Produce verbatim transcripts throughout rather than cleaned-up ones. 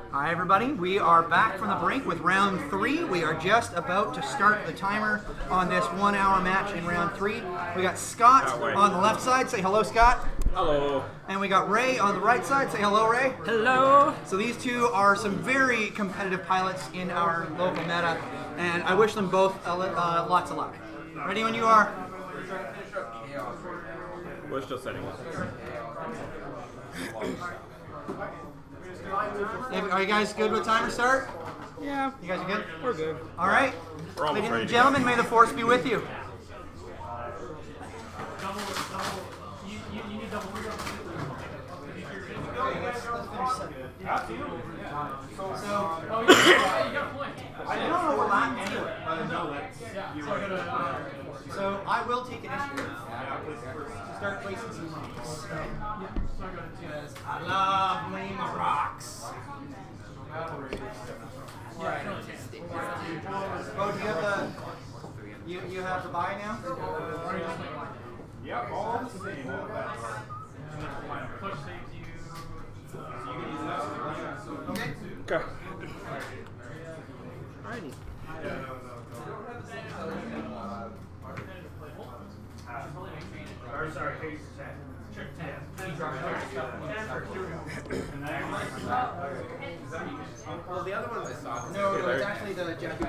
Hi everybody, we are back from the brink with round three. We are just about to start the timer on this one hour match in round three. We got Scott on the left side, say hello Scott. Hello. And we got Ray on the right side, say hello Ray. Hello. So these two are some very competitive pilots in our local meta, and I wish them both uh, uh, lots of luck. Ready when you are? We're still setting up. Are you guys good with timer start? Yeah. You guys are good? We're good. All right. We're almost Ladies ready and to gentlemen, go. may the force be with you. So, I don't know what line to do. So I will take initiative to start placing some rocks. Because I love playing my rocks. Oh, do you have the you you have the buy now? Yep, all the same. Okay. Okay. Alrighty. Or sorry, page ten. Well, the other ones I saw. No, no, it's actually the Jackie.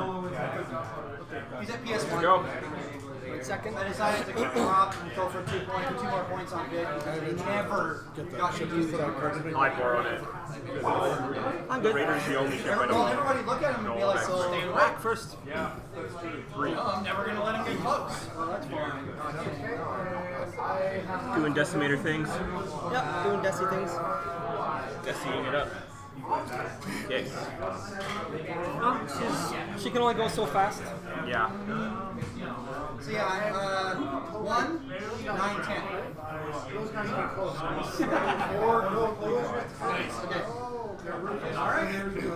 He's at P S one. Go. Second, I decided to come up and go for two points, two more points on bid because we never got to use it. I borrowed it. I'm good. Raider's the only ship I Well, don't have. everybody look at him and be like, No, stay awake first. Yeah. Three. No, I'm never going to let him get close. Well, that's fine. Doing decimator things. Yep, doing Desi things. Decimating it up. Okay. Oh, she's, she can only go so fast. Yeah. So yeah, I'm uh, one, nine, ten. Nice, okay. Alright.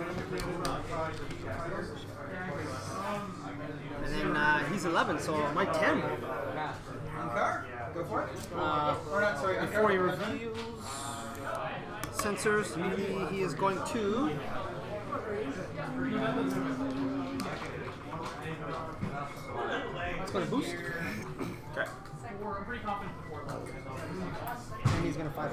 And then uh, he's eleven, so my ten. Uncard, go for it. Uh, Or not, sorry, before he Uncard. reveals sensors, he, he is going to. It's going to boost. Okay. And he's going to five.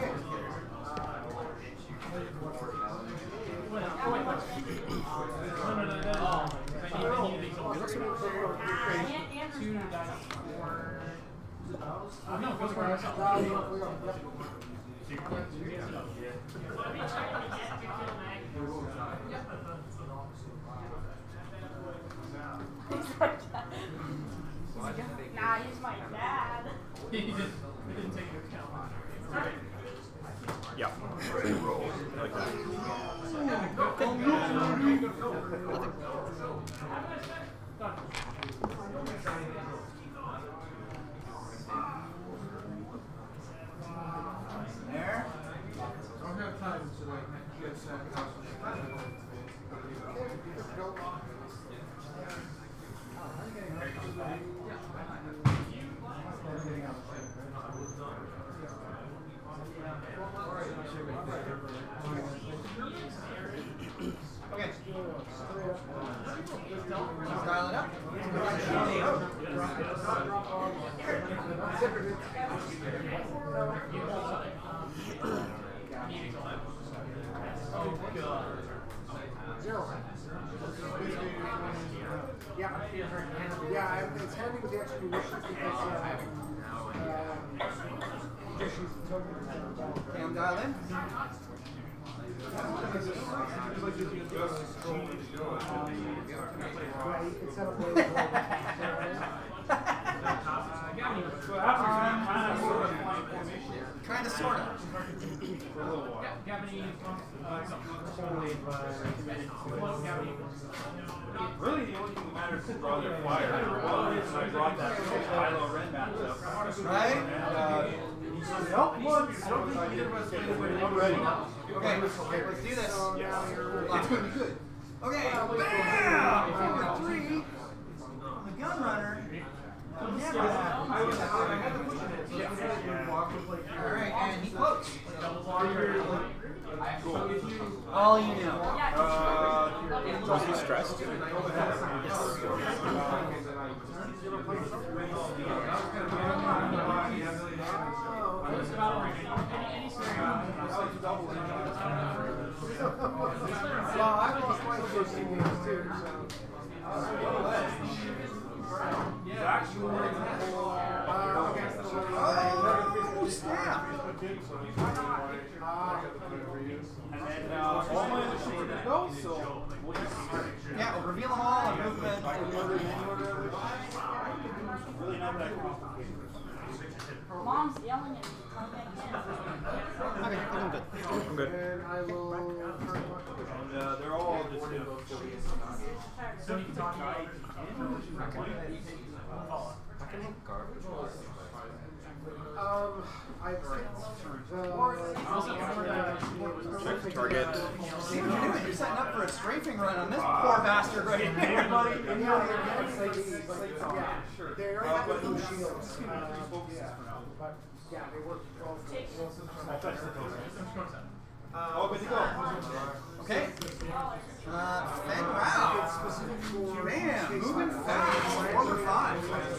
Nah, he's my dad. He didn't, he didn't take into account. Yeah. I like that. There. I don't have time to like get set. Okay. Let's dial it up. Yeah, yeah, it's handy with the extra munitions because uh, uh, she's totally Okay, I'm dialed in. yeah, you can set up ways Kind of, sort of. Really, the only thing that matters is draw their fire. Well, I brought that Kylo Ren matchup. Right? And uh, he says, help once. I don't think either of us can do it. I'm ready. Okay, okay, let's do this. Yes. It's going to be good. Okay, bam! Number three. The gun runner. Never I was, happened. I had to push it. So yeah. Alright, and he floats. Cool. All you know. Was he stressed? Well, I lost my first two games too, so. Uh, okay, so, Oh, snap! And then uh, all my other shit are go, so we'll just Yeah, we'll reveal them all and move them. really not that complicated. Mom's yelling at me. Okay, I'm good. I'm good. and I will turn my. And uh, they're all just you know, Um, I picked the. Check the target. See what you're doing? You're setting up for a strafing run on this poor bastard right here. Yeah, sure. They already have the blue shields. Uh, yeah, but yeah, they work well for Oh, good to go. Okay. Uh, Fed, wow. Man, moving fast. Four or five.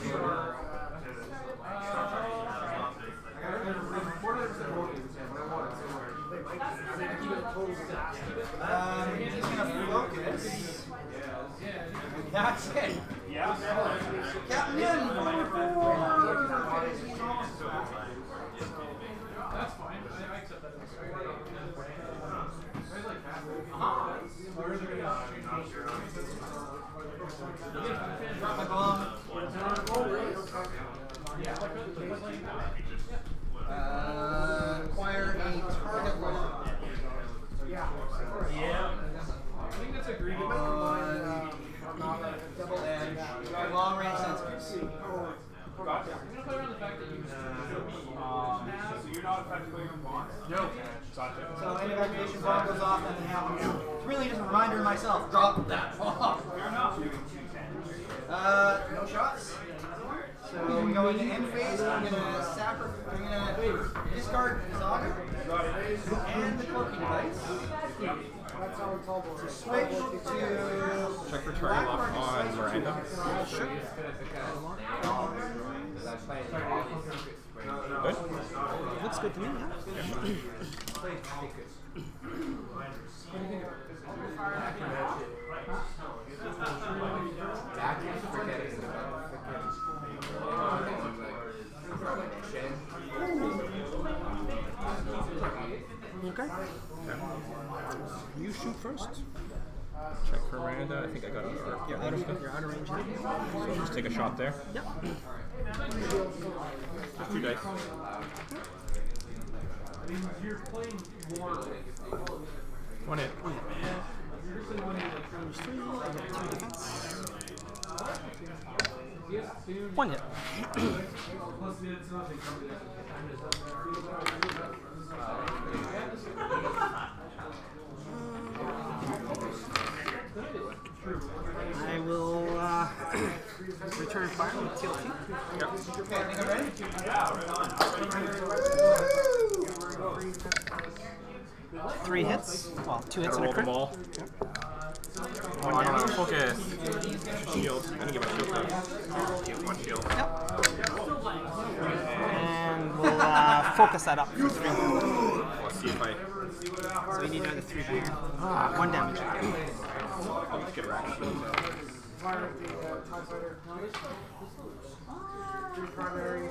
Um, he's gonna focus. That's it. Yeah. Captain in. That's fine. I, I accept that. Drop my bomb. Uh, acquire a target lock. Yeah. Yeah. I think that's agreed. On double edge. Long range sensors. Gotcha. I'm gonna play around the fact that you Um, so you're not effectively on box? No. Gotcha. So end of activation bomb goes off, nothing happens. It's really just a reminder to myself, drop that bomb. Fair enough. Uh, no shots. So we go into end phase. I'm gonna sacrifice. I'm gonna discard Zaga and the cloaking device. That's how it's all works. Switch to Check for target lock on Miranda. Sure. Good? Looks good to me, yeah. Okay. You shoot first. Check for Miranda. I think I got it. You're out of, you're out of range now. So just take a shot there. Yep. Just two dice. You're playing more. One hit. You're just winning like Range three, I got two defense. yes, soon. One hit. Plus the it's nothing. I will uh, return fire with T L T. Yep. Okay, I think I'm ready. Three hits. Well, two hits and a Roll them crit. all. Oh, I don't have focus. Shield. I didn't give a shield though. One shield. Yep. And we'll uh, focus that up for three. Let's see if I. So we need another three banger. Uh, one damage. I'll just get racked. Fire at the uh, TIE fighter. Three primary.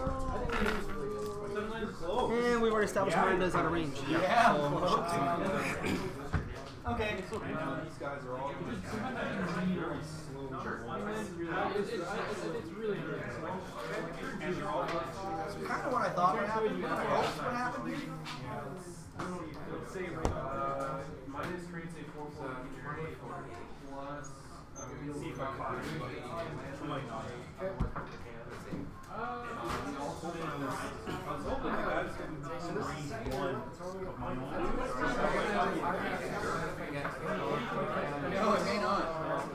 And we've already established Miranda's out of range. Yeah. Okay. It's, it's, it's really good. Kind of what I thought would happen. What I hoped would happen. Say uh, minus trade say four plus C five. No, it may not.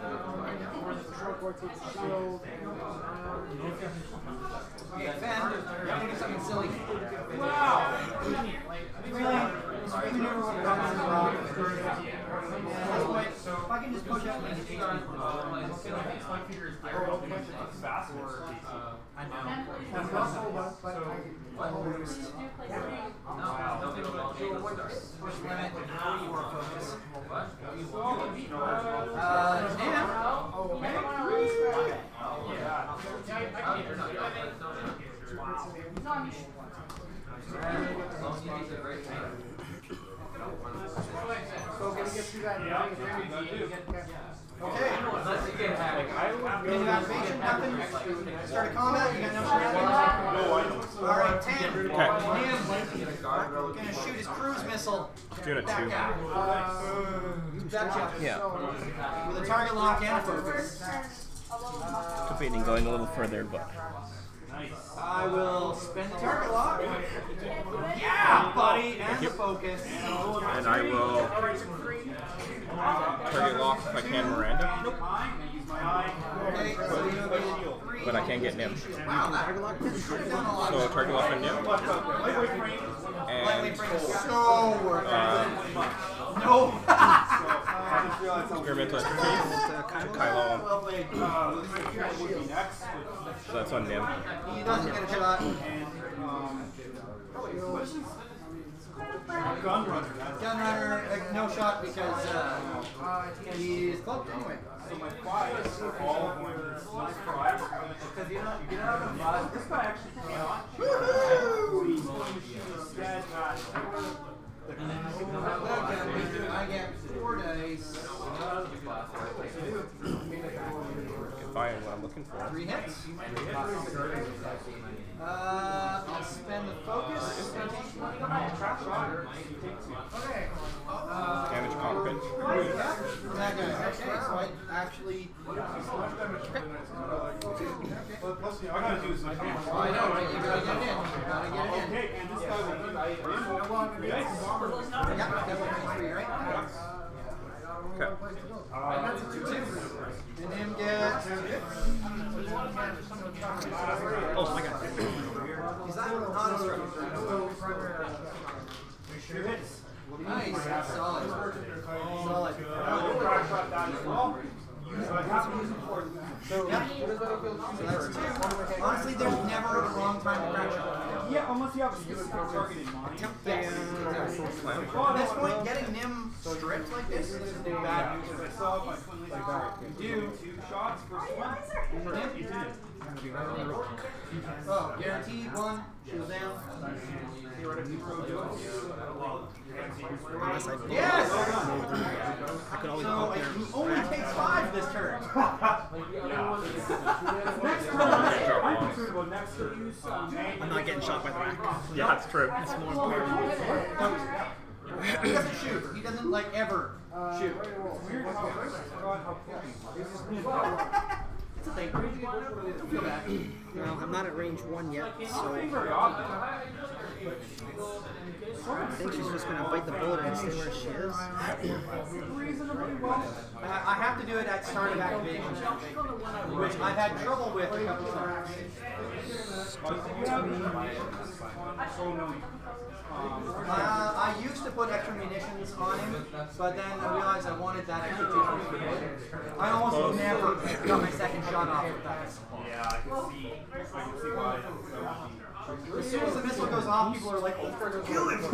Okay, Fen, I'm gonna do something silly. Wow! Really? This really never would have gone this wrong. do play three. Push limit four focus. Uh, So gonna get through that. Yeah. okay. Into activation, nothing. Start a combat, you got no shenanigans? Alright, ten. Nim. Gonna shoot his cruise missile. Doing a Back two. out. Gotcha. Yeah. With a target lock and focus. Debating going a little further, but I will spend the target lock. Yeah, buddy, and the focus. And I will target lock if I can Miranda. Okay, so you get three. But I can't get Nim. Wow, that shut down a lot. So target lock on Nim. Lightweight And frame is so worth it. uh, No. experimental expertise to Kylo. Well played. So that's on Nim. He doesn't get a shot. Gunrunner. Gunrunner, uh, no shot because uh, he's cloaked anyway. So my five is all going to this five. Because you're not, you're not going to five. This guy actually cannot. Woohoo! He's going to shoot instead. I get four dice. Find what I'm looking for. Three hits. Uh, I'll spend the focus. Damage cockpit. Yeah, that guy. Okay, so I actually. I gotta do some. I know, right? You gotta get it in. You gotta get it in. Okay, and this guy will be. Yeah, definitely three, right? Okay. And him get. Oh my god. Is that not a strike? Nice, that's solid. Solid. Yep. So that's two. Honestly, there's never a wrong time to crack shot. Yeah, unless you have a specific target in mind. Yes. At this point, getting Nim stripped like this is bad news. I saw my twin laser. You do two shots for swim. For Nim? You did. Oh, guaranteed one. Shield down. Unless I Yes! I could always So go up it there. only takes five this turn. Next turn, I'm concerned about next turn. I'm not getting shot by the rack. Yeah, that's true. That's more important. He doesn't shoot. He doesn't like ever shoot. It's a thing. Don't feel bad. Well, I'm not at range one yet, so I think she's just gonna bite the bullet and stay where she is. I I have to do it at start of activation, which I've had trouble with a couple of times. Uh, I used to put extra munitions on him, but then I realized I wanted that extra two hundred for him. I almost never got my second shot off with that. Yeah, I can see. I can see why. As soon as the missile goes off, people are like, oh, kill him!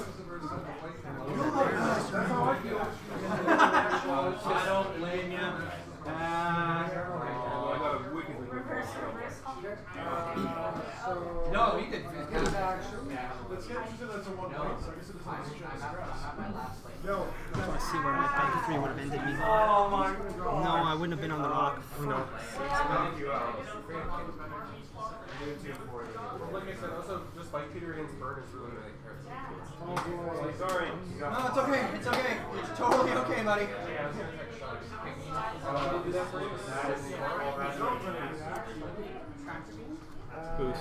I don't blame you. Uh, I got a wickedly good no, he did fantastic. Let's get into that to one point, so I guess it doesn't show stress. Yo, I want to see where my bank three would have ended me. Oh my god. No, I wouldn't have been on the rock. No. Like I said, also just like Peter Ian's burn is really like Sorry. No, it's okay. It's okay. It's totally okay, buddy. boost.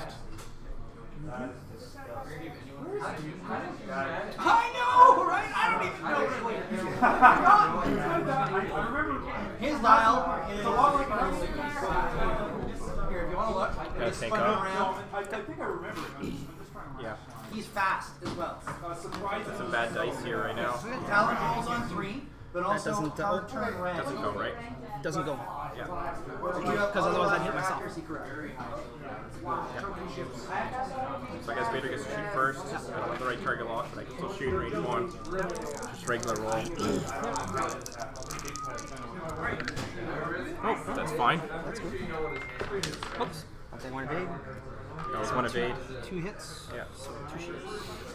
I know, right? I don't even know. I remember His dial is a lot like here. If you want to look, Yeah, it's take spun off. around. I, I think I remember it. I'm just, I'm just trying to remember. Yeah. He's fast as well. Uh, surprisingly, Some bad dice here right now. Talon rolls on three. but also doesn't, uh, hard turn red. Doesn't go, right? Doesn't go. Yeah. Because otherwise I'd hit myself. So I guess Vader gets to shoot first. I don't have the right target lock, but I can still shoot in range one. Just regular roll. Oh, that's fine. That's good. Oops. I'll take one evade. That was one evade. Two hits. Yeah. So two shields.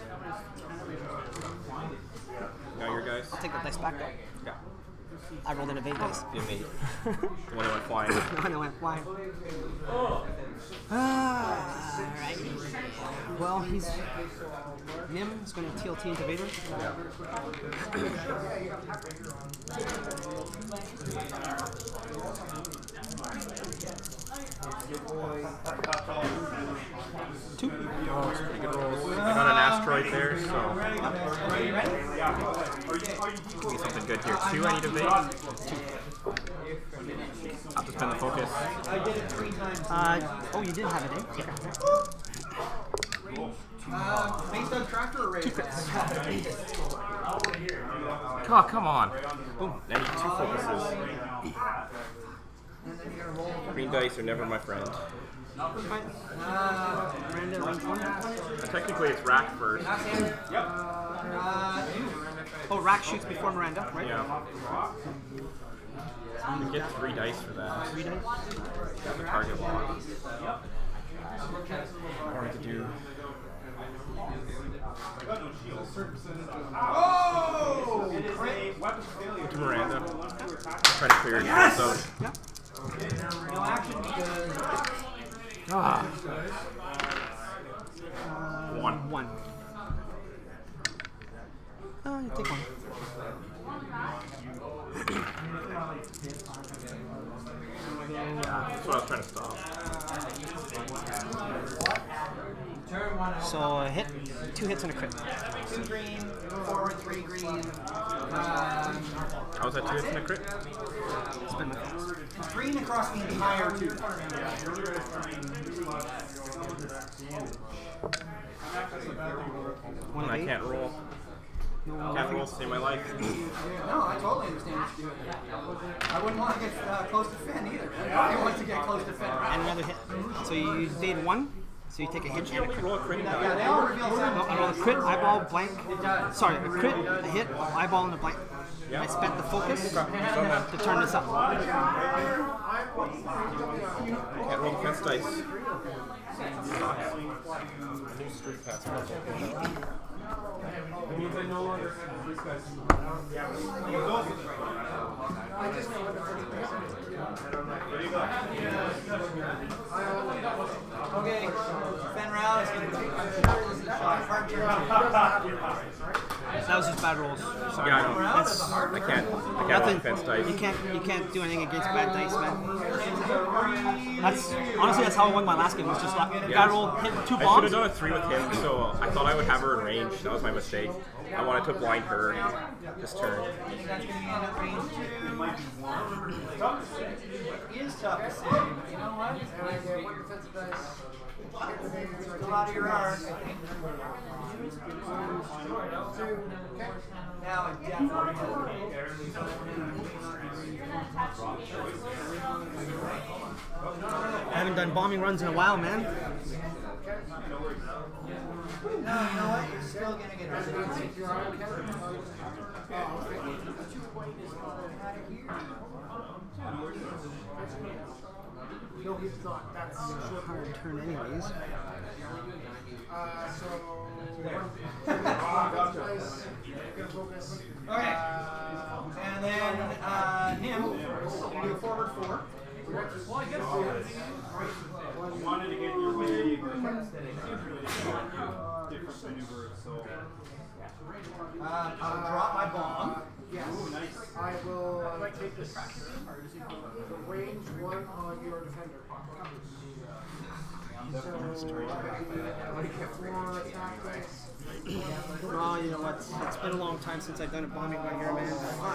Now your guys. I'll take the dice back though. Yeah. I rolled an evade dice. The evade. The one that went flying. No, I went flying. Ah, alright. Well, he's... Nim is going to T L T into Vader. Yeah. Two. Oh, it's pretty good rolls. I got an asteroid there, so get something good here. Two, I need evade. I'll just spend the focus. Uh, oh, you did have it, eh? Uh, based on tractor or race? Oh, come on. Boom. I need two focuses. Green dice are never my friend. Uh, Miranda, range one. Uh, technically, it's rack first. uh, Oh, Rack shoots before Miranda, right? Yeah. You get three dice for that. Three dice. Got the target lock. I don't need to do. oh! To Miranda. Try to clear it. Yes! So. Yeah. No action because... Ah. Uh, One. One. Uh, you take one. Yeah, that's what I was trying to stop. So a hit, two hits and a crit. Two green, forward, three green. Um, How was that two hits and a crit? Spin my fast. it's green across the entire two. One And I evade. can't roll. No, Can't roll to save my life. No, I totally understand what you're doing. I wouldn't want to get uh, close to Finn either. I want to get close to Finn. and another hit. So you evade one. So you take a hit. Did you only roll a crit Yeah, die? they all reveal No, I roll a crit, eyeball, blank. Sorry, a crit, a hit, eyeball, and a blank. Yeah. I spent the focus So then, to turn this up. can't roll defense dice. New street pass. Okay, Finn Rao is going to take hard turn. That was just bad rolls. Sorry. Yeah, I know. That's I can't. I can't roll nothing. defense dice. You can't. You can't do anything against bad dice, man. That's honestly that's how I won my last game. Was just that Yeah. guy rolled hit two I should bombs. have done a three with him, so I thought I would have her in range. That was my mistake. I wanted to blind her this turn. I think that's going to end up range two. It is tough to say, but you know what? Still out of your arm, I think. Now it definitely I haven't done bombing runs in a while, man. No, you know what? You're still going to get a Hard turn, anyways. Okay. And then uh, Nim, you do a forward four. Wanted to get your way, but different maneuver, so. Uh, I'll drop my bomb. Yes. Ooh, nice. I will uh, take this range one on your defender. So, four attack dice. Oh, you know what? It's been a long time since I've done a bombing run here, man.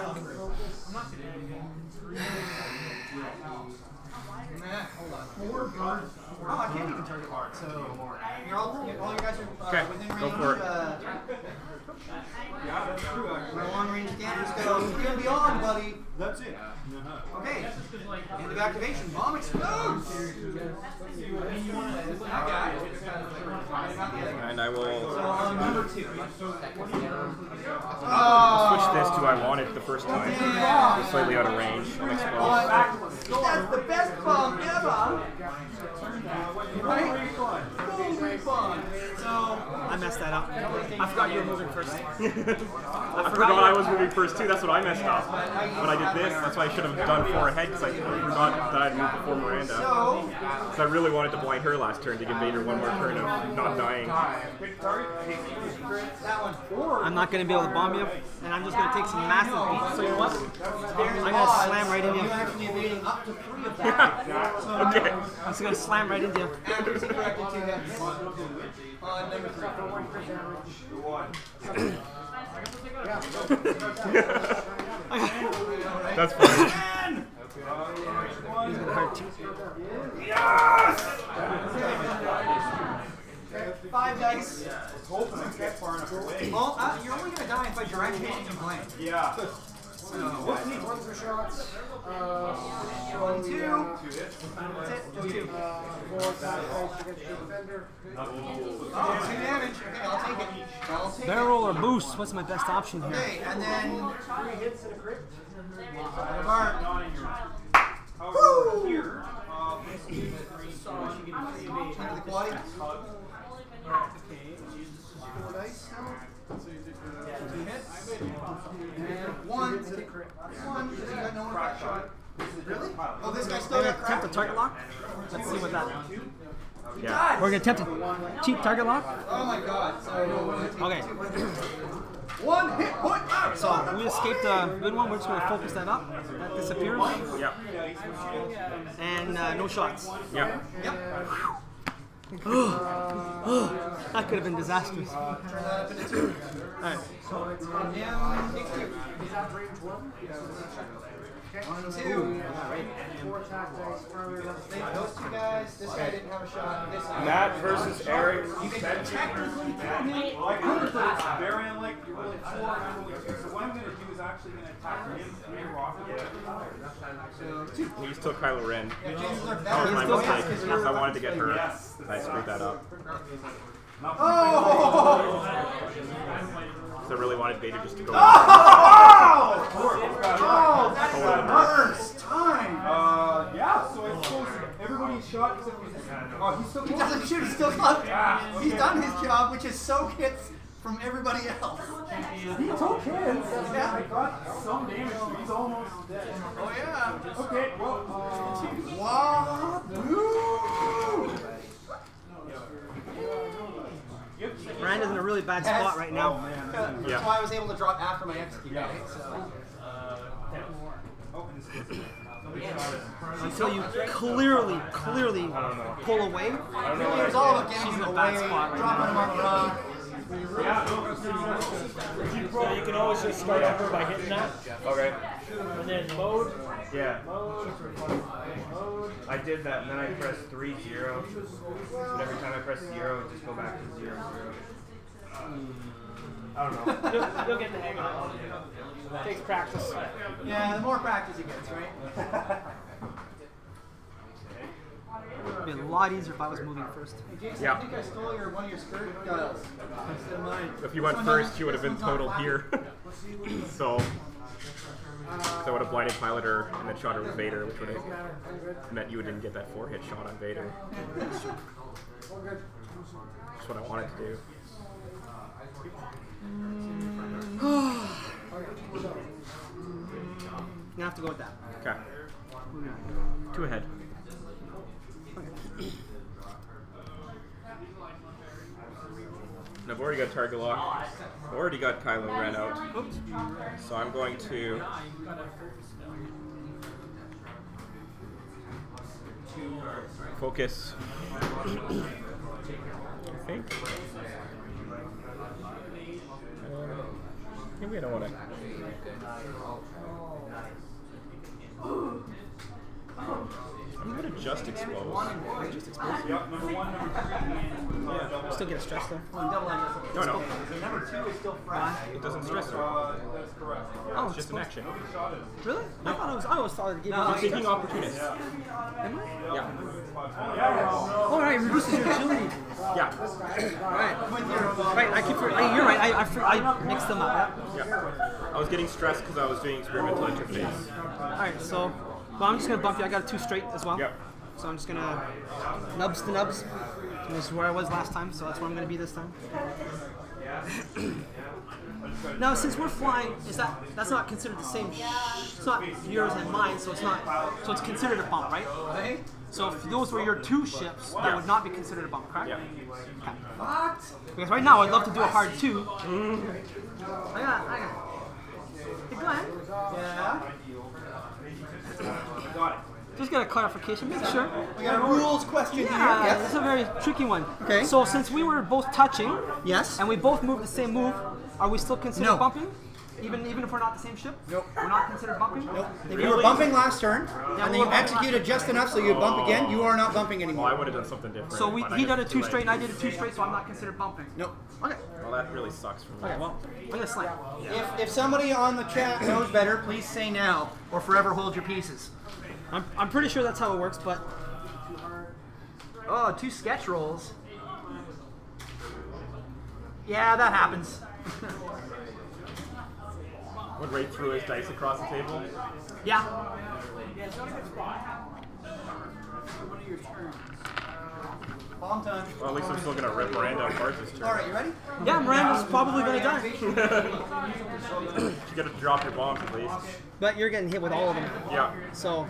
Nah, hold on. Four guards. Oh, I can't even target hard. So you're all, all you guys are uh, Okay, within go range. for it. Uh, That's true, actually. My long range scanners go three and beyond, buddy. That's it. Okay. End of activation. Bomb explodes. And I will So on number two. switch this to I wanted the first time. Slightly out of range. I'm exposed. That's the best bomb ever. Right? Totally fun. So I messed that up. I forgot you were moving first. I forgot I was moving first too. That's what I messed up. When I did this, that's why I should have done four ahead because I forgot that I'd moved before Miranda. So So I really wanted to blind her last turn to give Vader one more turn of not dying. that one. I'm not going to be able to bomb you, and I'm just going to take some massive beats. So you know what? There's I'm going to slam right into you you. actually evading up to three of them. So Okay. I'm just going to slam right into you. accuracy corrected to hits. On number three. That's funny. He's going to hurt too. Five dice. Hoping I get far enough away. Well, uh, you're only gonna die if I direct hit and blame. Yeah. What's neat? One for shots. Uh, One, two. Two hits. That's it. Just two. uh, four attack dice against the defender. Oh, two damage. Okay, I'll take it. I'll take Barrel or boost? What's my best option it. here? Okay, and then Three hits and a crit. Mark. However, here, uh, Under the quad. Four dice now. Two hits. And one. One. Because you got no more crack shot. Really? Oh, this guy still got Attempt crack. a target lock? Let's see what that. Yeah. We're going to attempt a cheap target lock? Oh my god. So, Okay. one hit point. Ah! So we escaped a good one. We're just going to focus that up. That disappears. Yep. And uh, no shots. Yep. Yep. That could have been disastrous. Turn that up into two. Alright. So it's on him. Is that range one? One, two. Four attack dice. Primary level. Those two guys. This guy didn't have a shot. This guy. Matt versus Eric. You can technically kill him. well, I could have put it's very unlikely you're rolling four, I'm rolling two. So what I'm going to do is actually going to attack him and rock him. So two. He still Kylo Ren. Yeah, chances are That was my better. mistake. Because I you're- wanted to get her. I screwed that up. Oh! So I really wanted Vader just to go. Oh, that's the worst time. Uh, yeah, so I suppose everybody's shot except for this. Oh, he's still He doesn't shoot. He's still got. He's done his job, which is soak hits from everybody else. He took hits. Yeah. I got some damage, so he's almost dead. Oh yeah. Okay, well, uh, Wow. Woo. Miranda's in a really bad spot right now. That's Yeah. why I was able to drop after my execute. Right? So. Until you clearly, clearly pull away. Really, it was all about getting She's him in a away, bad spot right dropping him on the rock. So you can always just start over by hitting that, Okay. and then mode, Yeah. mode, mode. I did that, and then I pressed three zero. And every time I press zero, it just go back to zero zero. I don't know. You'll, you'll get the hang of it. It takes practice. Yeah, the more practice he gets, right? It'd be a lot easier if I was moving first. Hey, Jason, Yeah. I think I stole your one of your skirt dials instead of mine. If you went This one first, doesn't- you would have been this one's not total here. So, so I would have blinded pilot her and then shot her with Vader, which would have meant you didn't get that four hit shot on Vader. That's what I wanted to do. You have to go with that. Okay. Two ahead. And I've already got target lock. I've already got Kylo Ren out. Oops. So I'm going to focus. I think. Uh, maybe I don't want to. I'm going to just expose. Just expose. Yep, number one, number three, and Yeah. Still get stressed though. No, no. Number two is still fresh. It doesn't stress her. Uh, that's correct. Oh, It's just an action. really? I thought it was. I always thought it gave you. You're taking opportunists. Am I? Yeah. Oh, right. It reduces your agility. Yeah. Right. Right. I keep. for- I, you're right. I, I, for- I mixed them up. Yeah. I was getting stressed because I was doing experimental interface. All right. So, well, I'm just gonna bump you. I got a two straight as well. Yep. So I'm just gonna nubs to nubs. This is where I was last time, so that's where I'm gonna be this time. Now, since we're flying, is that that's not considered the same? Sh it's not yours and mine, so it's not. So it's considered a bump, right? Okay. So if those were your two ships, that Yeah. would not be considered a bump, correct? Yeah. Okay. What? Because right now I'd love to do a hard two. Mm. I got, I got. Hey, go ahead. Yeah. Got it. Just get a clarification, make sure. We got a rules question Yeah, here. this is a very tricky one. Okay. So since we were both touching, Yes. and we both moved the same move, are we still considered No. bumping? Even even if we're not the same ship? Nope. We're not considered bumping? Nope. If you were bumping last turn, and then we you were bumping executed just enough so you bump again, you are not bumping Well, I anymore. would have done something different. So we, but I he guess did a it's two too straight and late. I did a two straight, so I'm not considered bumping. Nope. Okay. Well, that really sucks for me. Okay, well, I'm gonna slam. If, if somebody on the chat knows better, please say now, or forever hold your pieces. I'm, I'm pretty sure that's how it works, but Oh, two sketch rolls. Yeah, that happens. Would Ray threw his dice across the table? yeah. Bomb time. Well, at least I'm still gonna rip Miranda apart this turn. All right, you ready? Yeah, Miranda's probably gonna die. You gotta drop your bombs at least. But you're getting hit with all of them. Yeah. So,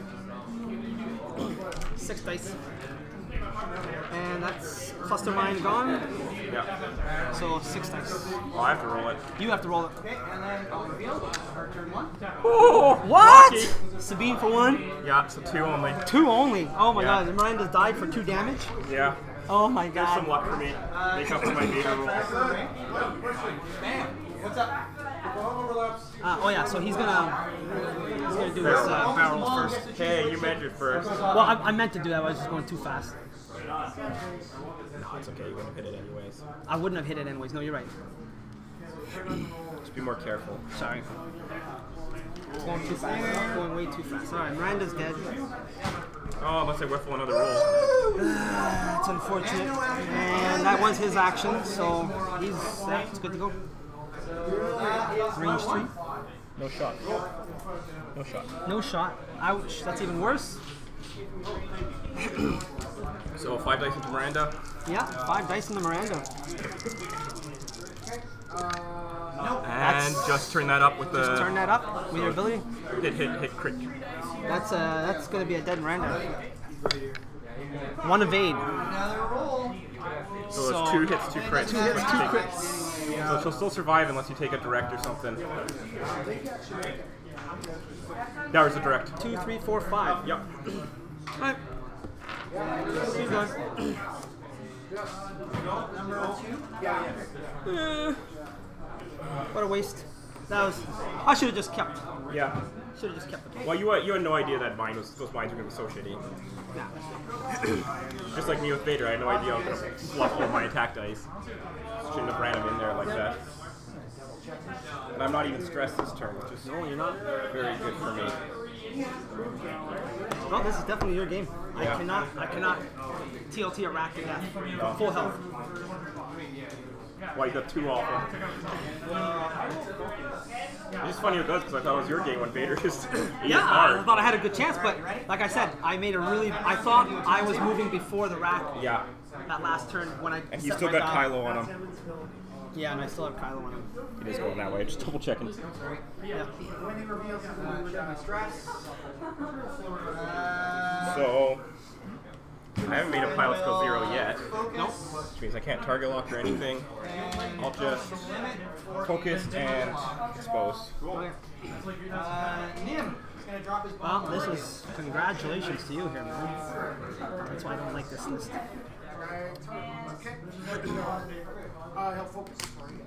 six dice. And that's cluster mine gone. Yeah. So, six dice. Oh, I have to roll it. You have to roll it. Okay, and then I'll reveal our turn one. Oh, what? Lucky. Sabine for one. Yeah, so two only. Two only. Oh my Yeah. god, Miranda's died for two damage. Yeah. Oh my There's some god. luck for me. Make up for my beta rolls. Bam. What's up? Uh, oh yeah, so he's gonna he's gonna do his uh, barrels first. Hey, you measured first. Well, I, I meant to do that, but I was just going too fast. No, it's okay. You wouldn't have hit it anyways. I wouldn't have hit it anyways. No, you're right. Just be more careful. Sorry. Going too fast. Going way too fast. All right, Miranda's dead. Oh, unless I whiffle another roll. That's unfortunate. And that was his action, so he's yeah, it's good to go. Range three. No shot. No shot. No shot. Ouch. That's even worse. So five dice into Miranda. Yeah, five dice in the Miranda. And just turn that up with the Just turn that up with your ability. hit hit hit crit. That's uh, that's gonna be a dead Miranda. One evade. Another roll. So, So- it's two hits, two crits. Two hits, two Take- crits. So she'll still survive unless you take a direct or something. That was a direct. Two, three, four, five. Yep. Alright. Keep going. Number two. Eh, what a waste. That was. I should have just kept. Yeah. Should have just kept it. Well, you had, you had no idea that mine was those mines were gonna be so shitty. Yeah. Just like me with Vader, I had no idea I was gonna fluff all my attack dice. Shouldn't have ran him in there like that. And I'm not even stressed this turn, which is No, you're not. very good for me. No, this is definitely your game. I Yeah. cannot. I cannot T L T a rack to death. No. Full health. Well, you got two awful. It's just funny with those because I thought it was your game when Vader just ate Yeah, hard. I thought I had a good chance, but like I said, I made a really. I thought I was moving before the rack. Yeah. That last turn when I. And you set still my got dial. Kylo on him. Yeah, and I still have Kylo on him. It is going that way. Just double checking. Yeah. When he reveals the stress. So I haven't made a pilot skill zero yet. Nope. Which means I can't target lock or anything. I'll just focus and expose. Okay. Uh, Nim is going to drop his Well, bomb. this is congratulations to you here, man. That's why I don't like this list. Okay. Uh, he'll focus.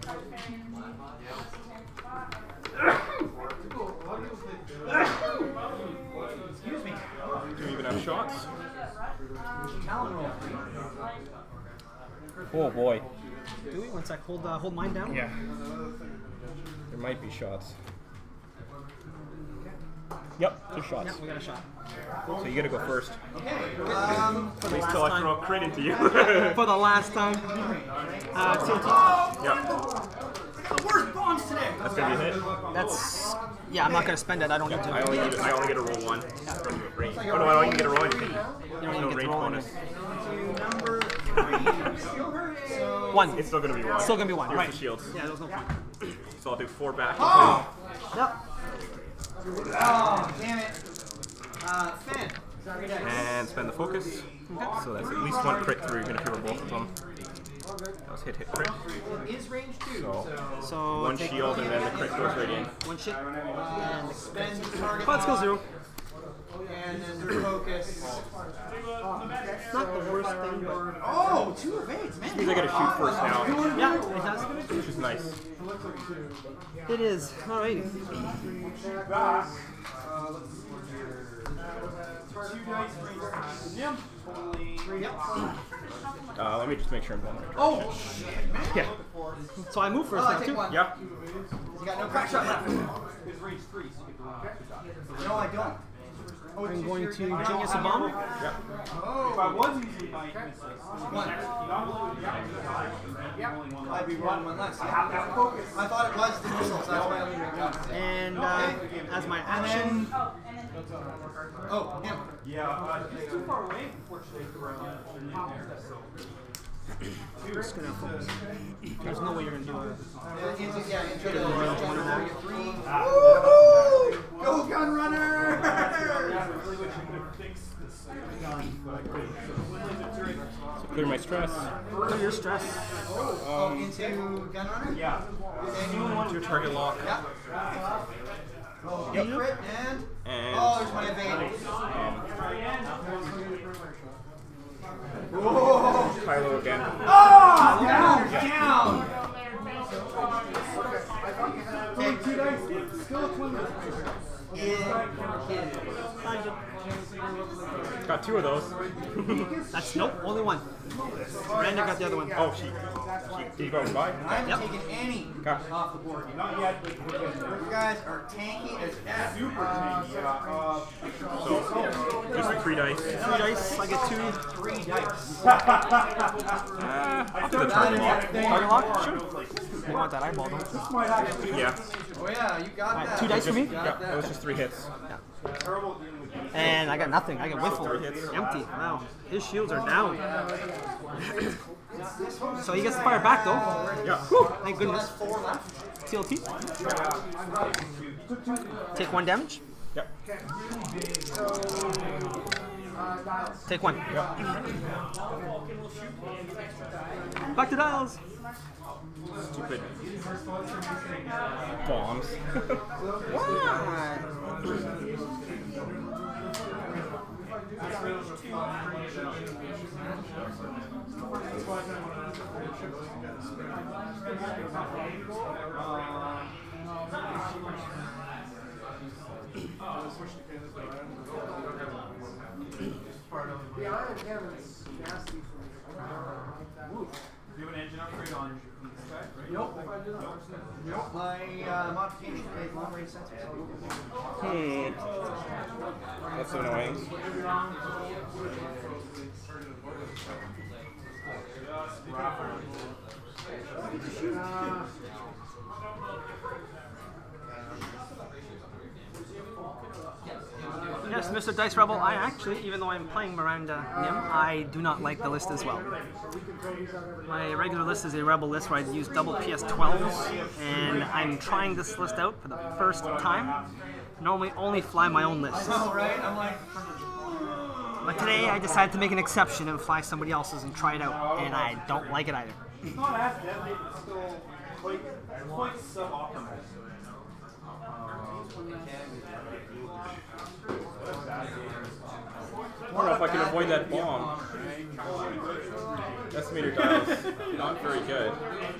Excuse me. Do you even have shots? Talon roll. Oh boy. Do we? One sec. Hold, uh, hold mine down. Yeah. There might be shots. Yep, two shots. Yeah, we got a shot. So you gotta go first. Um, For At the least last till I time. throw a crit into you. For the last time. Uh, T N T. Yep. the worst bombs today. That's gonna be a hit. That's yeah. I'm not gonna spend it. I don't need to. I only need I only get to roll one from range. Oh no, I don't even get to roll anything. There's even no get to range roll bonus. Number three. So One. It's still gonna be one. Still gonna be one. Here's Right. the shields. Yeah, there's no point. So I'll do four back. Oh! Yep. Oh, damn it. Uh, Finn. And spend the focus. So that's at least one crit through, even if you were both of them. That was hit, hit, crit. It is range two. So So one take shield and then the crit goes right in. one shit. Uh, spend target. But skill zero. And then through focus. It's not the worst thing, but Oh, two of eight, man. Means I gotta shoot first now, yeah, it does. which is nice. It is. Alrighty. Uh, let me just make sure I'm going right. Oh, shit, man. Yeah. So I move first. Oh, then, take too. one. Yep. You got no crack shot left. No, I don't. Oh, I'm it's going just to your- Genius a bomb. Yep. Oh. If I was using my misses, One. only one I'd be wrong one less. Yeah. I thought it was the missiles. That's why I only made one. And uh, as my action, Oh, him. Yeah, uh, he's too far away, unfortunately, for uh, in there. I'm just gonna focus. There's no way you're gonna do it. Yeah, into, yeah, into the three. Woo! Go gun runner! So clear my stress. Clear your stress. Oh, into gun runner? Yeah. Okay. Your target lock. Yeah. Oh, yep. Crit and. And Oh, there's my evade. um, Whoa! Kylo again. Oh! Down! Down! Take two dice. Still twenty. Got two of those. That's nope. Only one. Miranda got the other one. Oh, she. she did you go by? I haven't Yep. taken any Got. off the board. Not yet, but we're getting there. You guys are tanky as F. Super tanky, yeah. Uh, So just three dice. Three dice. I get two. Three dice. Uh, I'll do the target lock. Target lock. Sure. You want that eyeball, don't you? Yeah. Oh yeah, you got Alright, that. two dice for me. Yeah, that was just three hits. And I got nothing. I got whiffle. Three hits. Empty. Wow. His shields are down. So he gets to fire back though. Yeah. Whew, thank goodness. Four left. T L T. Take one damage. Yep. Take one. Back to dials. Stupid bombs. The iron cannon is nasty for do you have an engine upgrade on this guy? Right? Nope. Nope. My uh, modification is long range sensors. Hmm. That's annoying. Yes, Mister Dice Rebel, I actually, even though I'm playing Miranda Nim, I do not like the list as well. My regular list is a Rebel list where I use double P S twelves, and I'm trying this list out for the first time. Normally only fly my own list. Oh, right? I'm like. But today I decided to make an exception and fly somebody else's and try it out, and I don't like it either. It's not as deadly, it's still quite, quite suboptimal. I don't know if I can avoid that bomb. Estimator dials not very good.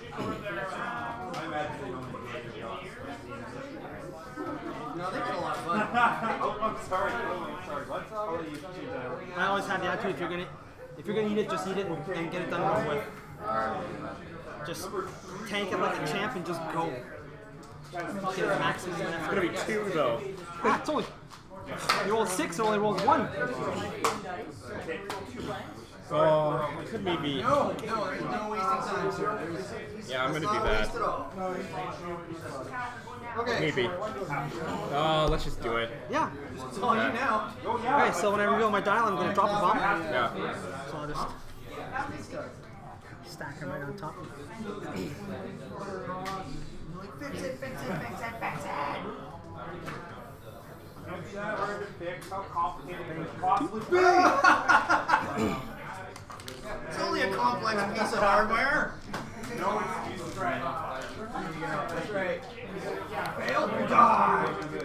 No, they've been a lot of fun. Oh, I'm sorry. Oh, I'm sorry. Let's how do you change that? I always have the attitude if you're gonna if you're gonna eat it, just eat it and, and get it done and over with. Just tank it like a champ and just go. Get a maximum It's effort. gonna be two though. Ah, it's only. You rolled six, it only rolled one. Oh, it could maybe. No, no, there's no wasting time, sir. There's, Yeah, I'm gonna let's do not that. waste it all. Okay. Maybe. Oh, let's just do it. Yeah. It's all you now. Okay, so when I reveal my dial, I'm going to drop a bomb. Yeah. So I'll just stack them right on top. Fix it, fix it, fix it, fix it. Don't be that hard to fix. How complicated it is possibly. It's only a complex piece of hardware. No excuses, right? That's right. Failed, you die.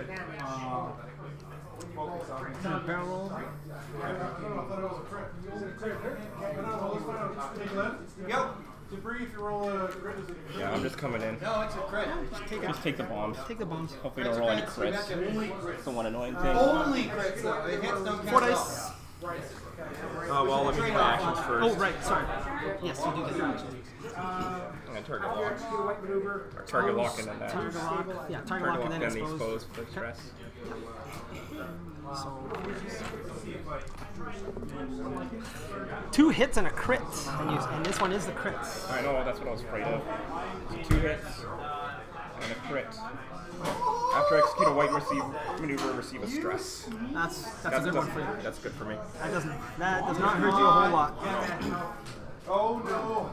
Barrel roll. I thought it was a crit. Is it a crit? But no, let's find out. Take it left. Yo. Debris, if you roll a crit, is it a crit? Yeah, I'm just coming in. No, it's a crit. Just take, Just take the bombs. take the bombs. Hopefully don't roll any crits. That's the one annoying thing. Only crits though. It hits no Four count. dice. Oh, well, let me do my actions first. Oh, right, sorry. Yes, you do get your action. I'm gonna target lock. Get a white maneuver. Or target lock and then that. Target lock. Yeah, target Target lock lock and and then the expose. expose for the stress. So, two hits and a crit, and, you, and this one is the crits. I know, that's what I was afraid of. Two hits and a crit. After I execute a white receive maneuver, receive a stress. That's that's, a good one for you. That's good for me. That doesn't that does not hurt you a whole lot. Oh no.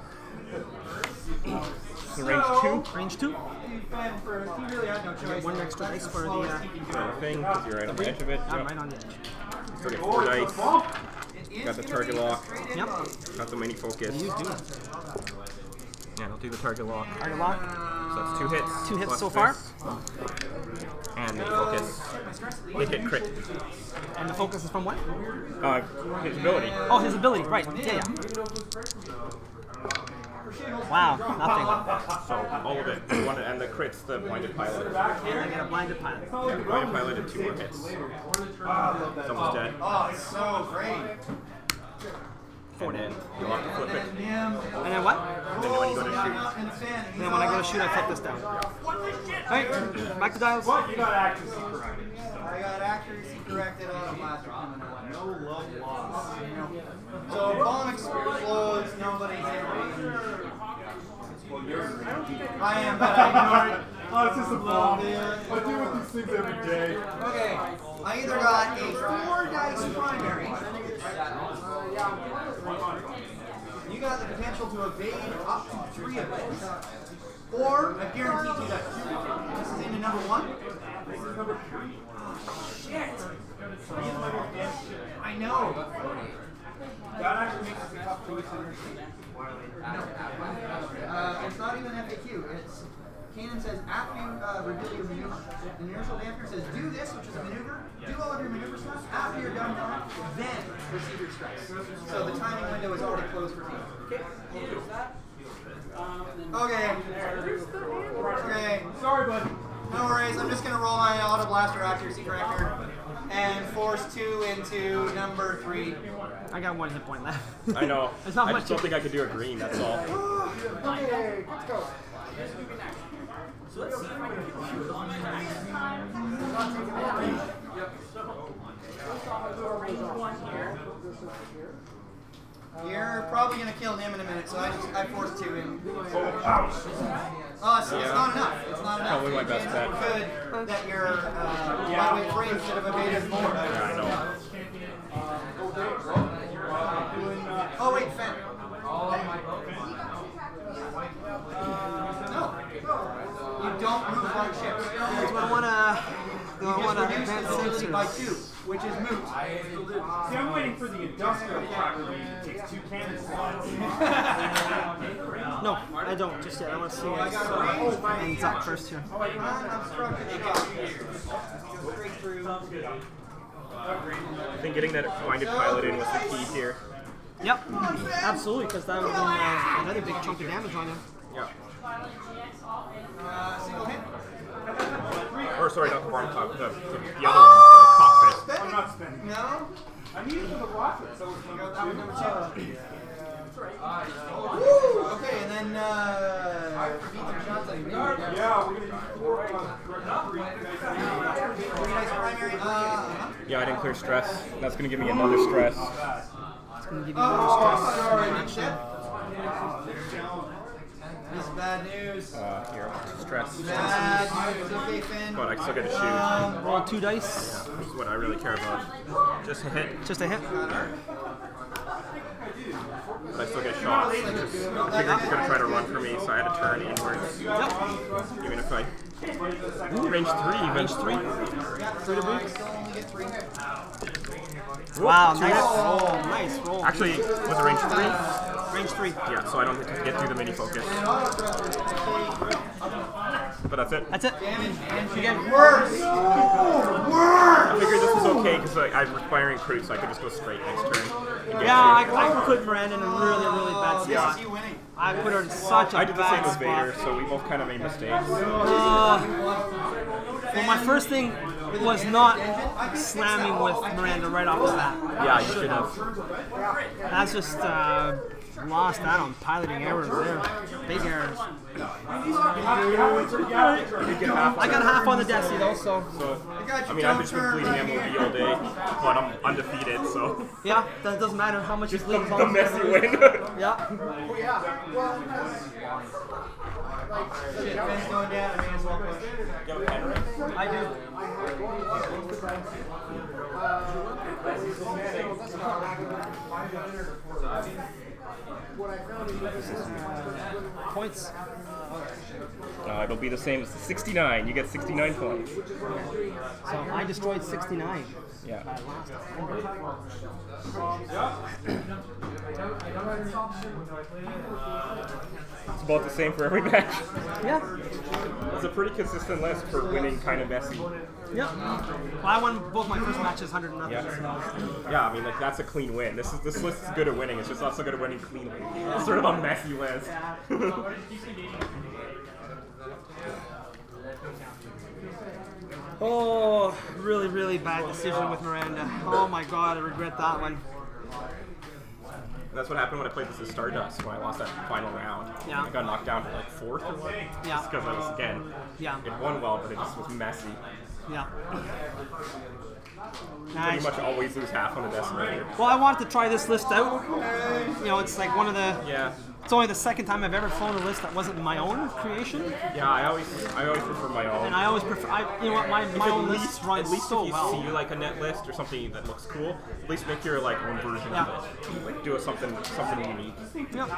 So range two. Range two. He fed for, he really had no choice. One extra dice for the. Uh, Another thing, because you're right on the edge of it. I'm Yep. right on the edge. So I get four dice. Got the target lock. Yep. Got the mini focus. You do. Yeah, I'll do the target lock. Target lock. So that's two hits. Two hits plus so far. this. And mini focus. Hit, hit, crit. And the focus is from what? Uh, his ability. Oh, his ability. Right. Yeah, yeah. Wow. Nothing. So all of it. One, and the crit's the blinded pilot. And I get a blinded pilot. Yeah, blinded pilot and two more hits. Someone's dead. Oh, it's so great. And then you'll have to flip it. Him. And then what? And then when you go to shoot. And then when I go to shoot, I flip this down. Alright, back to dials. What? You got accuracy corrected. I got accuracy corrected on a blaster coming out. No love lost. So bomb explodes, nobody's in range. I am, but I ignore it. Oh, it's just a bomb. I deal with these things every day. Okay, I either got a four dice primary. You got the potential to evade up to three of those. Or I guarantee you that this is into number one. This is number three. Shit. I know. That actually makes it a tough choice. Uh, it's not even F A Q. It's Kanan says after you uh, reveal your maneuver, the inertial dampener says do this, which is a maneuver. Do all of your maneuver stuff. After you're done, then receive your stress. So the timing window is already closed for me. Okay. Okay. Sorry, bud. No worries. I'm just gonna roll my auto blaster accuracy corrector and force two into number three. I got one hit point left. I know. It's not I much. just don't think I could do a green, that's all. Okay, let's go. You're probably gonna kill him in a minute, so I just I forced two in. Oh, ouch. Oh, so it's not enough. It's not enough. Probably my best It's bet. good that your uh, lightweight frames should have evaded more. Yeah, I know. Oh wait, Fen. No. You don't move on ships. Do I want to? Do I You want just to reduce advance the ability by sensors? two, which is moot. See, I'm waiting for the industrial tracker range. It takes two cannon slots. No, I don't just yet. I want to see I what got a range ends up first here. unobstructed shot. Straight through. I think getting that blinded pilot in was the key here. Yep, absolutely, because that would have been uh, another big chunk of damage on him. Yeah. Uh, single hit. Or sorry, not the bomb top, the, the, the other one, the cockpit. Spend I'm it. not spending. No. I need it for the rocket, so it's That was number number two. two. Uh, Woo! Okay, and then uh, Ethan Johnson. Yeah, we're gonna use four. Three dice primary. Uh, Yeah, I didn't clear stress. That's gonna give me another stress. It's going to give you oh, more stress. sorry, big shit. This is bad news. Uh, here, stress. Bad news. Okay, Finn. But I still get a shoot. Um, Roll two dice. Which is what I really care about. Just a hit, Just a hit. but I still get shots. I figured he's gonna try to run for me, so I had to turn inwards. Yep. Even if I Ooh, range three, even. Range three. yeah, Three to boot. still only get three. Wow, two nice hits. roll. Nice roll. Actually, was it range three? Range three. Yeah, so I don't get to get through the mini focus. But that's it. That's it. Damage and Again. worse. I figured this was okay because like, I'm requiring crew, so I could just go straight next turn. and get Yeah, I, through. I put Miranda in a really, really bad This spot. is you winning. I put her in such a I did the same bad with Vader, spot. so we both kind of made mistakes. Uh, well, my first thing was not slamming with Miranda right off the bat. Yeah, you should have. That's just uh, lost out on piloting errors there. Big errors. You get half. I got half on the Desi though, so So, got I you, mean, I've don't just been turn. bleeding M O B all day, but I'm undefeated, so. yeah, that doesn't matter how much you The, bleed. the messy win. Yeah. Oh, yeah. Well, like, Shit, Finn's going down. I may as well push. I do. Points. Uh, it'll be the same as sixty-nine. You get sixty-nine points. So I destroyed sixty-nine. Yeah. It's about the same for every match. Yeah. It's a pretty consistent list for winning kind of messy. Yeah. Well, I won both my first matches, one hundred nothing. Yeah. Yeah, I mean, like that's a clean win. This is this list is good at winning. It's just not so good at winning cleanly. It's sort of a messy list. Oh, really, really bad decision with Miranda. Oh my god, I regret that one. That's what happened when I played this as Stardust when I lost that final round. Yeah. I got knocked down to like fourth or what? Yeah. Just because I was again. Yeah. It won well, but it just was messy. Yeah. Pretty Nice. much always lose half on a decimator. Well, I wanted to try this list out. You know, it's like one of the. Yeah. It's only the second time I've ever flown a list that wasn't my own creation, Yeah, I always I always prefer my own. and I always prefer. I, you know what, my, my At own least, lists run at least so if you well. see like a net list or something that looks cool, at least make your like own version Yeah. of it. Like do a something something unique. Yep.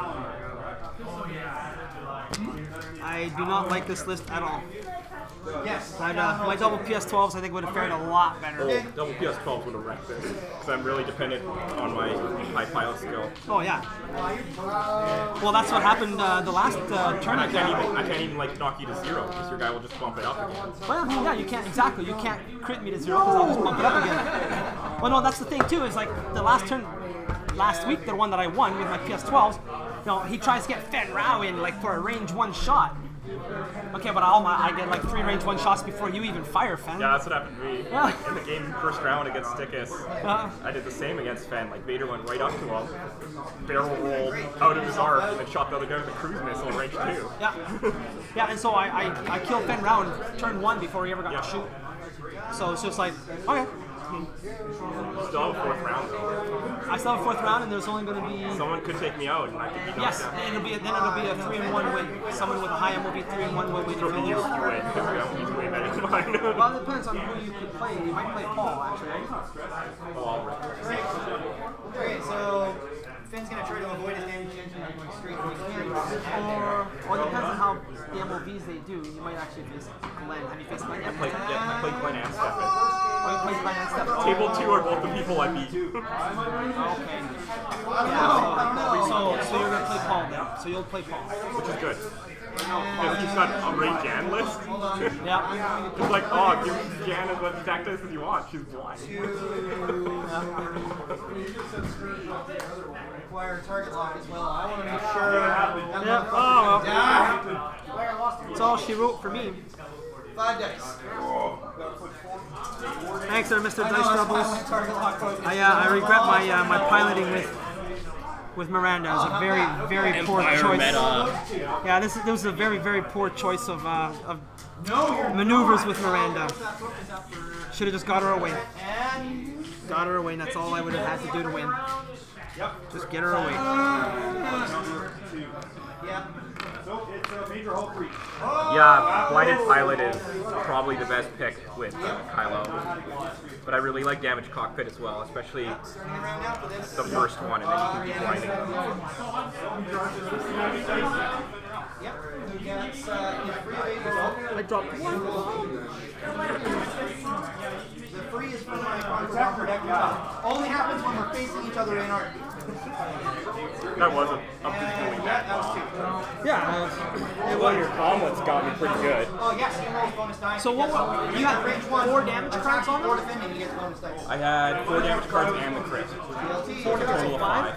I do not like this list at all. Yes. I'd, uh, my double P S twelves I think would have fared a lot better. Oh, double P S twelve would have wrecked this because I'm really dependent on my high pilot skill. Oh yeah. Well, that's what happened uh, the last uh, And I tournament. can't even I can't even like knock you to zero because your guy will just bump it up again. Well, yeah, you can't exactly. You can't crit me to zero because I'll just bump it up again. Well, no, that's the thing too. Is like the last turn, last week, the one that I won with my P S twelves. You know, he tries to get Fen Rao in like for a range one shot. Okay, but I'll, I get like three range one shots before you even fire Fen. Yeah, that's what happened to me. Yeah. In the game first round against Stickus, Uh, I did the same against Fen. Like Vader went right up to him, barrel rolled out of his arc, and then shot the other guy with a cruise missile in range two. yeah, yeah, and so I, I, I killed Fen Rao in turn one before he ever got Yeah. to shoot. So it's just like, okay, Still have a fourth round though. I still have a fourth round, and there's only going to be. Someone could take me out, and I could be knocked Yes, out. and it'll be then it'll be a three and one win. Someone with a high M will be three and one will win. So you, you win because he's way better than mine. Well, it depends on who you could play. You might play Paul, actually. Right? Oh, I'll wreck it. Okay, so Finn's gonna try to avoid his damage engine by going straight for his hand. Or, or it depends on how the M O Vs they do. You might actually face Glenn. Have you faced Glenn I yet? played, yeah, I played Glenn and Stefan. Or you played Glenn and Steph? Table two are both the people I beat. Okay. Yeah, so, so, so you're going to play Paul then. So you'll play Paul. Which is good. Because he's got a Ray Jan list. Yeah. He's like, oh, give Jan as much tactics as you want. She's blind. Require target lock as well. I want to make sure. Yeah. Oh, well. That's all she wrote for me. Five dice. Thanks there, Mister I know, Dice that's why I Troubles. want target lock. I, uh, I regret my uh, my piloting with with Miranda is a very, very poor Empire choice. meta. Yeah, this, this was a very, very poor choice of, uh, of maneuvers with Miranda. Should have just got her away. Got her away, and that's all I would have had to do to win. Just get her away. Yeah. So it's a major hull breach. Yeah, Blinded Pilot is probably the best pick with uh, Kylo. But I really like Damaged Cockpit as well, especially the first one, and then you can keep blinding. Yep. Yeah, it's, uh, it's free available. I dropped one. The free is from my Conqueror projectile. Only happens when we're facing each other in our. That wasn't up to the Yeah, going that that was well. two. Yeah. Well, your omelets got me pretty good. Oh yeah, he rolls bonus dice. So what? because You had range one, four damage cards on Four them? defending, he gets bonus dice. I had four damage cards and the crit. Four Total of five.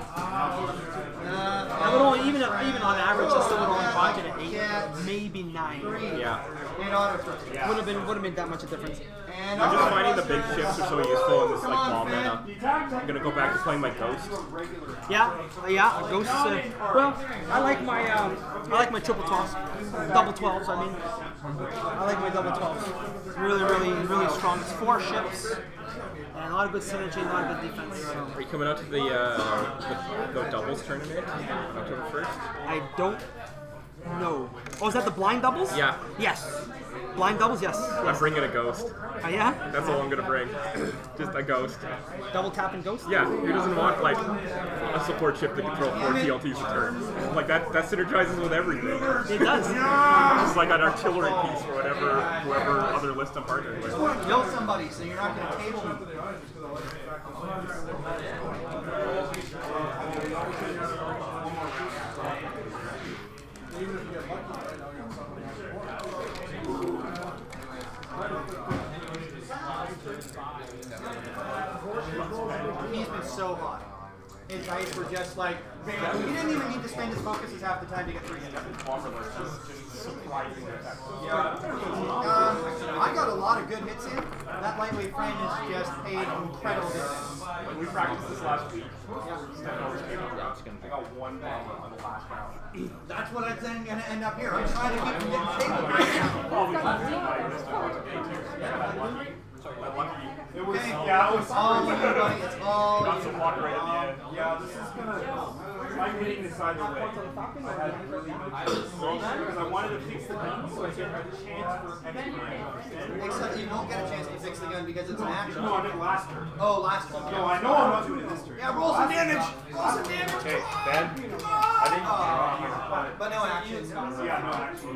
I would only, even even on average, I still would only bought it at eight, maybe nine. Yeah. And auto throw. Would have been would have been that much of a difference. And I'm just auto finding the throw. big shifts are so useful in this like bomb meta. I'm gonna go back to playing my Ghost. Yeah, yeah. Ghosts. Uh, well, I like my um, I like my triple twelves, double twelves. I mean, I like my double twelves. It's really, really, really strong. It's four ships. And a lot of good synergy, a lot of good defense. So. Are you coming out to the, uh, the, the doubles tournament on October first? I don't know. Oh, is that the blind doubles? Yeah. Yes. Blind doubles, yes. I'm yes. bringing a Ghost. Oh, yeah? That's all I'm gonna bring. Just a Ghost. Double tap and ghost? Yeah, who doesn't want like a support chip that controls four T L Ts a turn? Like that that synergizes with everything. It does. It's like an artillery piece for whatever whoever other list I'm partnering with. Kill somebody, so you're not going to table them. He's been so hot. His dice were just like, he didn't even need to spend his focuses half the time to get three hits. Um, I got a lot of good hits in. That lightweight frame has just paid incredible dividends. We practiced this last week. I got one bomb on the last round. That's what I'm then going to end up here. I'm trying to keep him getting tabled right now. It was, Okay. yeah, it was all you, buddy. It's all got you. some water right at the end. Yeah, this is gonna. I'm hitting this either way. I had really no choice because I wanted to fix the gun so I get a chance for extra. Except you won't get a chance to fix the gun because it's an action. No, I did last turn. Oh, last one. No, I know I'm not doing it this turn. Yeah, roll some damage. Roll some damage. Okay, Ben. I think. Oh, but no action. Yeah, no action.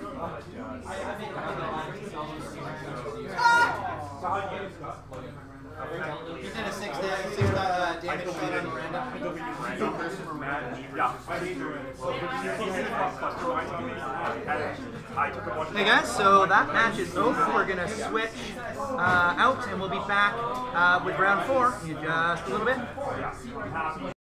You did a six, da six uh, damage shot on Miranda. Yeah, I hate doing it. So, I took a bunch of. Hey guys, so that match is over. We're gonna switch uh, out, and we'll be back uh, with round four in just a little bit.